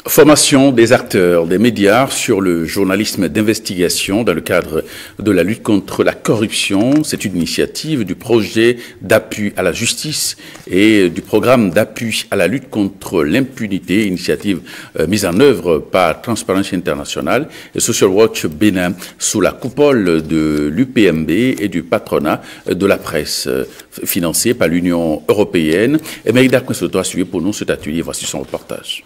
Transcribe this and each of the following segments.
Formation des acteurs des médias sur le journalisme d'investigation dans le cadre de la lutte contre la corruption. C'est une initiative du projet d'appui à la justice et du programme d'appui à la lutte contre l'impunité, initiative mise en œuvre par Transparency International et Social Watch Bénin sous la coupole de l'UPMB et du patronat de la presse, financé par l'Union européenne. Et Merida Kwensoto a suivi pour nous cet atelier. Voici son reportage.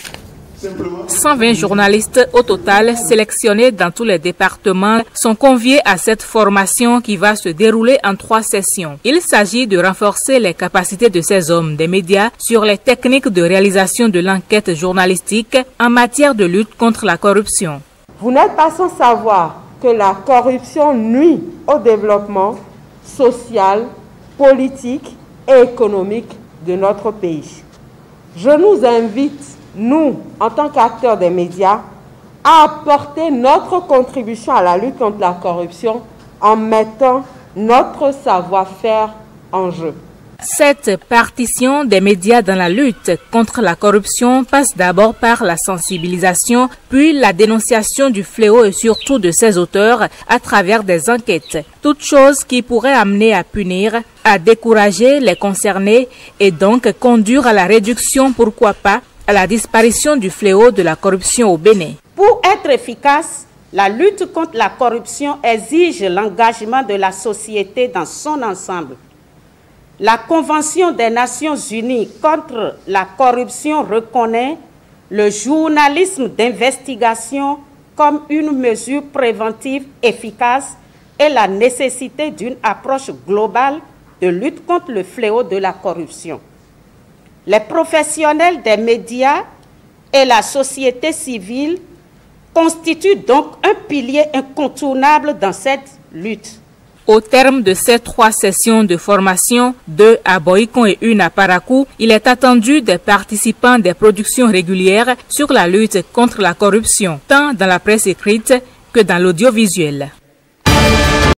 120 journalistes au total sélectionnés dans tous les départements sont conviés à cette formation qui va se dérouler en 3 sessions. Il s'agit de renforcer les capacités de ces hommes des médias sur les techniques de réalisation de l'enquête journalistique en matière de lutte contre la corruption. Vous n'êtes pas sans savoir que la corruption nuit au développement social, politique et économique de notre pays. Je nous invite, nous, en tant qu'acteurs des médias, à apporter notre contribution à la lutte contre la corruption en mettant notre savoir-faire en jeu. Cette partition des médias dans la lutte contre la corruption passe d'abord par la sensibilisation, puis la dénonciation du fléau et surtout de ses auteurs à travers des enquêtes. Toutes choses qui pourraient amener à punir, à décourager les concernés et donc conduire à la réduction, pourquoi pas, à la disparition du fléau de la corruption au Bénin. Pour être efficace, la lutte contre la corruption exige l'engagement de la société dans son ensemble. La Convention des Nations Unies contre la corruption reconnaît le journalisme d'investigation comme une mesure préventive efficace et la nécessité d'une approche globale de lutte contre le fléau de la corruption. Les professionnels des médias et la société civile constituent donc un pilier incontournable dans cette lutte. Au terme de ces 3 sessions de formation, 2 à Boikon et 1 à Parakou, il est attendu des participants des productions régulières sur la lutte contre la corruption, tant dans la presse écrite que dans l'audiovisuel.